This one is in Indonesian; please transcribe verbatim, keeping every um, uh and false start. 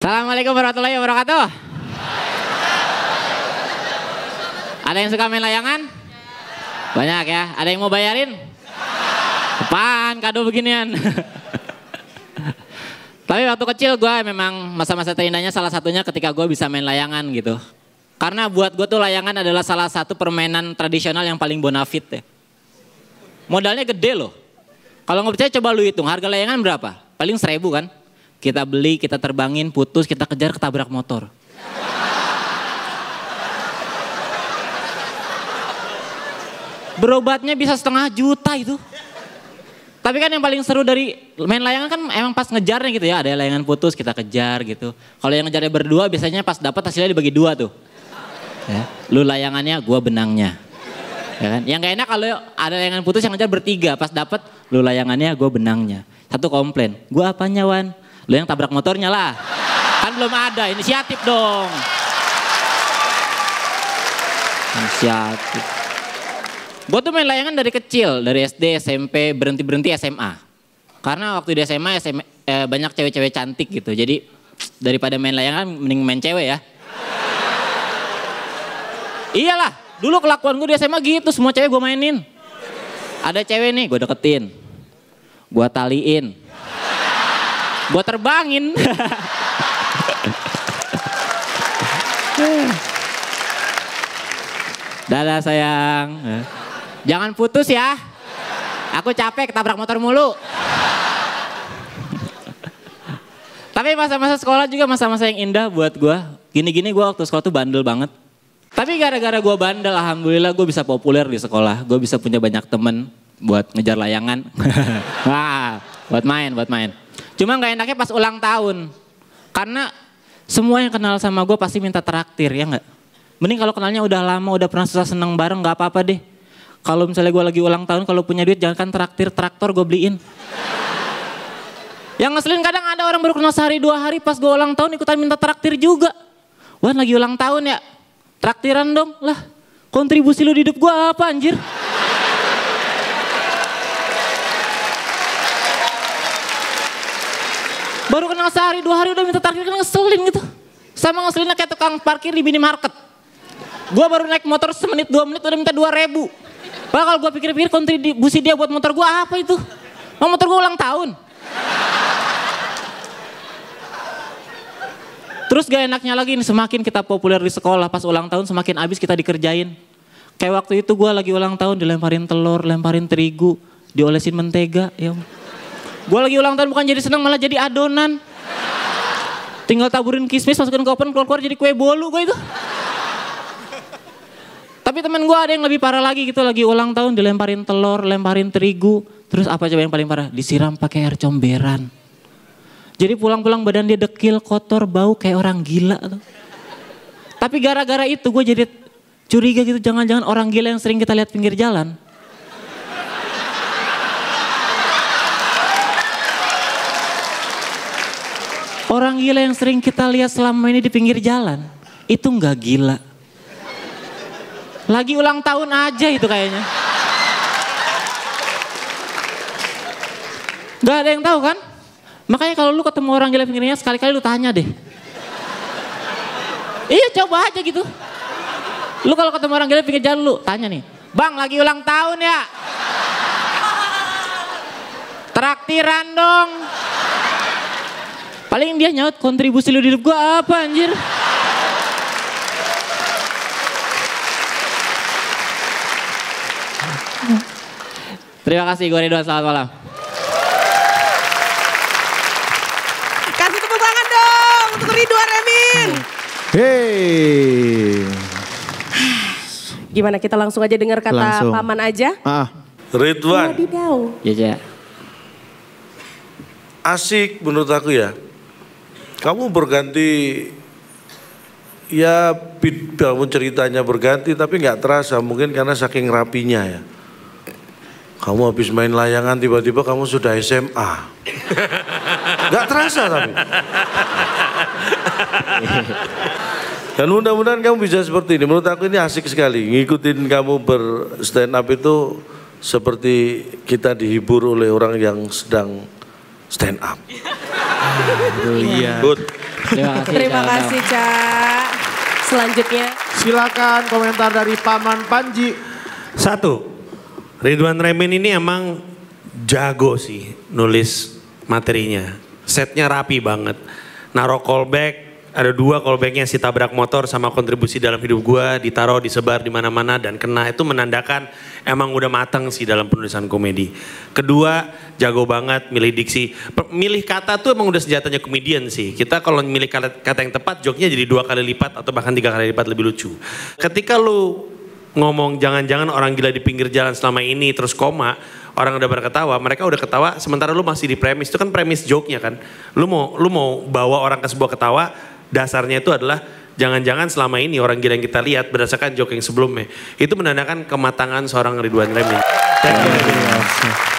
Assalamualaikum warahmatullahi wabarakatuh. Ada yang suka main layangan? Banyak ya. Ada yang mau bayarin? Apaan kado beginian? Tapi waktu kecil gue memang masa-masa terindahnya salah satunya ketika gue bisa main layangan gitu. Karena buat gue tuh layangan adalah salah satu permainan tradisional yang paling bonafit ya. Modalnya gede loh. Kalau nggak percaya coba lu hitung harga layangan berapa? Paling seribu kan? Kita beli, kita terbangin, putus, kita kejar, ketabrak motor. Berobatnya bisa setengah juta itu. Tapi kan yang paling seru dari main layangan kan emang pas ngejarnya gitu ya. Ada layangan putus kita kejar gitu. Kalau yang ngejarnya berdua biasanya pas dapat hasilnya dibagi dua tuh. Ya. Lu layangannya, gua benangnya. Ya kan? Yang gak enak kalau ada layangan putus yang ngejar bertiga. Pas dapat lu layangannya, gua benangnya. Satu komplain, gua apanya Wan? Lu yang tabrak motornya lah. Kan belum ada, inisiatif dong. Inisiatif. Gue tuh main layangan dari kecil, dari S D, S M P, berhenti-berhenti S M A. Karena waktu di S M A, S M A eh, banyak cewek-cewek cantik gitu. Jadi daripada main layangan mending main cewek ya. Iyalah, dulu kelakuan gue di S M A gitu, semua cewek gue mainin. Ada cewek nih, gue deketin. Gue taliin. Gue terbangin. Dadah sayang. Jangan putus ya. Aku capek ketabrak motor mulu. Tapi masa-masa sekolah juga masa-masa yang indah buat gue. Gini-gini gue waktu sekolah tuh bandel banget. Tapi gara-gara gue bandel, alhamdulillah gue bisa populer di sekolah. Gue bisa punya banyak temen buat ngejar layangan. Wah, buat main, buat main. Cuma gak enaknya pas ulang tahun. Karena semua yang kenal sama gue pasti minta traktir, ya gak? Mending kalau kenalnya udah lama, udah pernah susah seneng bareng, gak apa-apa deh. Kalau misalnya gue lagi ulang tahun, kalau punya duit jangan kan traktir, traktor gue beliin. Yang ngeselin kadang ada orang baru kenal sehari dua hari pas gue ulang tahun ikutan minta traktir juga. Wan lagi ulang tahun ya, traktiran dong. Lah kontribusi lu di hidup gue apa anjir? Baru kenal sehari dua hari udah minta traktir kan ngeselin gitu. Sama ngeselinnya kayak tukang parkir di minimarket. Gue baru naik motor semenit dua menit udah minta dua ribu. Padahal kalau gue pikir-pikir kontribusi dia buat motor gue apa itu? Mau motor gue ulang tahun. Terus gak enaknya lagi nih semakin kita populer di sekolah pas ulang tahun semakin abis kita dikerjain. Kayak waktu itu gue lagi ulang tahun dilemparin telur, lemparin terigu, diolesin mentega. Ya. Gue lagi ulang tahun bukan jadi seneng malah jadi adonan. Tinggal taburin kismis masukin ke oven keluar-keluar jadi kue bolu gue itu. Tapi temen gue ada yang lebih parah lagi gitu lagi ulang tahun dilemparin telur, lemparin terigu. Terus apa coba yang paling parah? Disiram pakai air comberan. Jadi pulang-pulang badan dia dekil, kotor, bau kayak orang gila tuh. Tapi gara-gara itu gue jadi curiga gitu jangan-jangan orang gila yang sering kita lihat pinggir jalan. Orang gila yang sering kita lihat selama ini di pinggir jalan, itu nggak gila. Lagi ulang tahun aja itu kayaknya. Gak ada yang tahu kan? Makanya kalau lu ketemu orang gila pinggirnya sekali-kali lu tanya deh. Iya coba aja gitu. Lu kalau ketemu orang gila pinggir jalan lu tanya nih. Bang lagi ulang tahun ya? Traktiran dong. Paling dia nyaut kontribusi lu di hidup gue apa anjir. Terima kasih gue Ridwan, selamat malam. Kasih tepuk tangan dong untuk Ridwan Remin. Hei. Gimana kita langsung aja dengar kata Langsung. paman aja. Ah. Ridwan. Wadidaw. Ya, ya. Asik menurut aku ya. Kamu berganti, ya bangun ceritanya berganti tapi nggak terasa mungkin karena saking rapinya ya. Kamu habis main layangan tiba-tiba kamu sudah S M A. Nggak terasa tapi. Dan mudah-mudahan kamu bisa seperti ini. Menurut aku ini asik sekali. Ngikutin kamu ber-stand up itu seperti kita dihibur oleh orang yang sedang stand up. Iya. Good. Terima kasih. Terima Ca. kasih, Cak. Selanjutnya. Silakan komentar dari Paman Panji. Satu, Ridwan Remin ini emang jago sih nulis materinya. Setnya rapi banget. Naruh callback, ada dua callbacknya si tabrak motor sama kontribusi dalam hidup gua, ditaruh, disebar di mana-mana dan kena. Itu menandakan emang udah matang sih dalam penulisan komedi. Kedua, jago banget milih diksi. Milih kata tuh emang udah senjatanya komedian sih. Kita kalau milih kata, kata yang tepat, joknya jadi dua kali lipat atau bahkan tiga kali lipat lebih lucu. Ketika lu ngomong jangan-jangan orang gila di pinggir jalan selama ini terus koma, orang udah berketawa, mereka udah ketawa sementara lu masih di premis. Itu kan premis joke-nya kan. Lu mau lu mau bawa orang ke sebuah ketawa, dasarnya itu adalah jangan-jangan selama ini orang gila yang kita lihat berdasarkan joke yang sebelumnya. Itu menandakan kematangan seorang Ridwan Remin. Thank you.